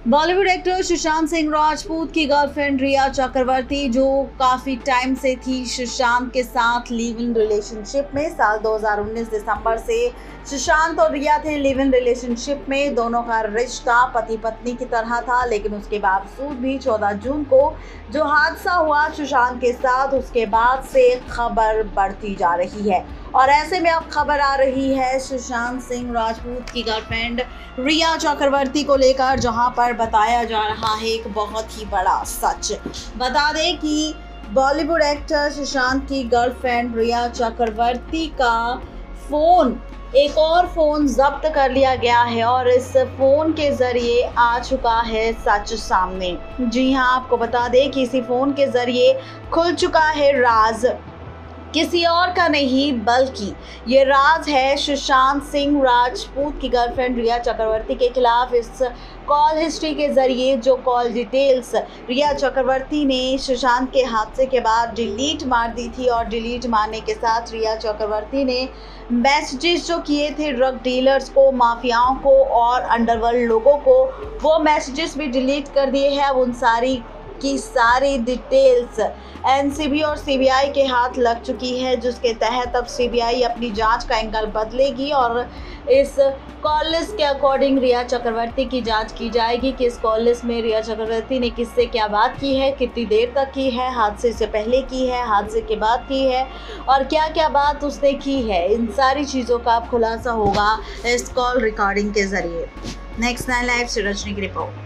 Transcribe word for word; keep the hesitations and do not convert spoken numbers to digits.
Bollywood actor Sushant Singh Rajput की girlfriend रिया चक्रवर्ती, जो काफी टाइम से थी सुशांत के साथ लिव इन रिलेशनशिप में। साल दो हज़ार उन्नीस दिसंबर से सुशांत और रिया थे लिव इन रिलेशनशिप में। दोनों का रिश्ता पति पत्नी की तरह था, लेकिन उसके बावजूद भी चौदह जून को जो हादसा हुआ सुशांत के साथ, उसके बाद से खबर बढ़ती जा रही है। और ऐसे में अब खबर आ रही है सुशांत सिंह राजपूत की गर्लफ्रेंड रिया चक्रवर्ती को लेकर, जहां पर बताया जा रहा है एक बहुत ही बड़ा सच। बता दें कि बॉलीवुड एक्टर सुशांत की गर्लफ्रेंड रिया चक्रवर्ती का फोन एक और फोन जब्त कर लिया गया है और इस फोन के जरिए आ चुका है सच सामने। जी हां, आपको बता दें कि इसी फोन के जरिए खुल चुका है राज, किसी और का नहीं बल्कि ये राज है सुशांत सिंह राजपूत की गर्लफ्रेंड रिया चक्रवर्ती के खिलाफ। इस कॉल हिस्ट्री के जरिए जो कॉल डिटेल्स रिया चक्रवर्ती ने सुशांत के हादसे के बाद डिलीट मार दी थी, और डिलीट मारने के साथ रिया चक्रवर्ती ने मैसेजेस जो किए थे ड्रग डीलर्स को, माफियाओं को और अंडरवर्ल्ड लोगों को, वो मैसेजेस भी डिलीट कर दिए हैं। अब उन सारी की सारी डिटेल्स एनसीबी और सीबीआई के हाथ लग चुकी है, जिसके तहत अब सीबीआई अपनी जांच का एंगल बदलेगी और इस कॉल लिस्ट के अकॉर्डिंग रिया चक्रवर्ती की जांच की जाएगी कि इस कॉल लिस्ट में रिया चक्रवर्ती ने किससे क्या बात की है, कितनी देर तक की है, हादसे से पहले की है, हादसे के बाद की है और क्या क्या बात उसने की है। इन सारी चीज़ों का अब खुलासा होगा इस कॉल रिकॉर्डिंग के जरिए। नेक्स्ट नाइन लाइव से रजनी की रिपोर्ट।